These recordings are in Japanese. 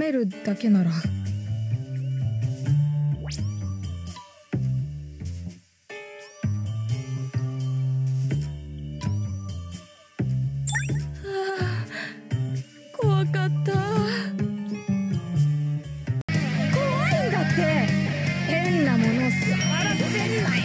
めるだけなら。怖かった。怖いんだって。変なもの触らせんなよ。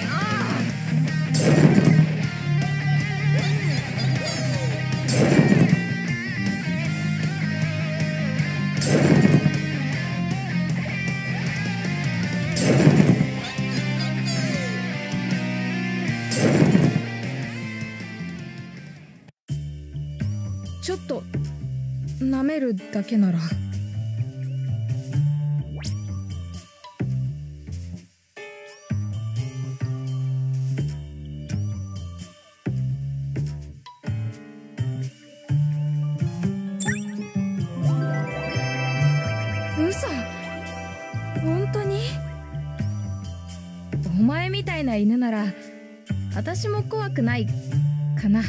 ちょっと舐めるだけなら。嘘？本当に？お前みたいな犬なら私も怖くないかな。か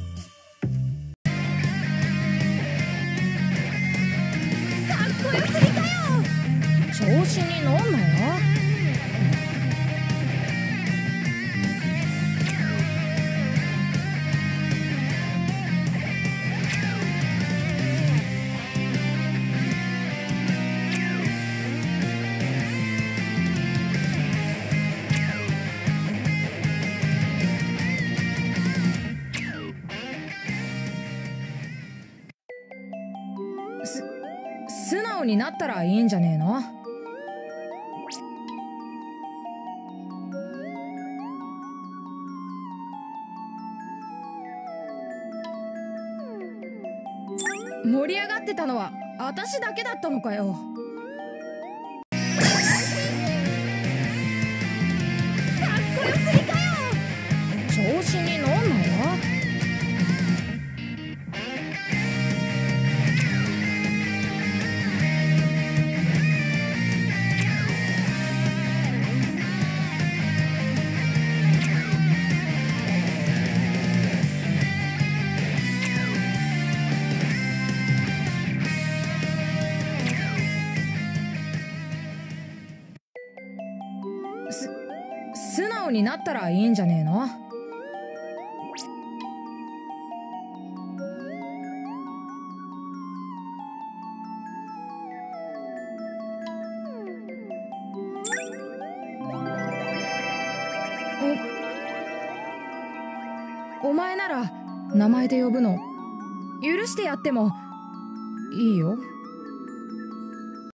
っこよすぎかよ。調子に乗んなよ。素直になったらいいんじゃねえの？盛り上がってたのは私だけだったのかよ。かっこよすぎかよ。調子に乗んなよ。素直になったらいいんじゃねえの？お前なら名前で呼ぶの許してやってもいいよ。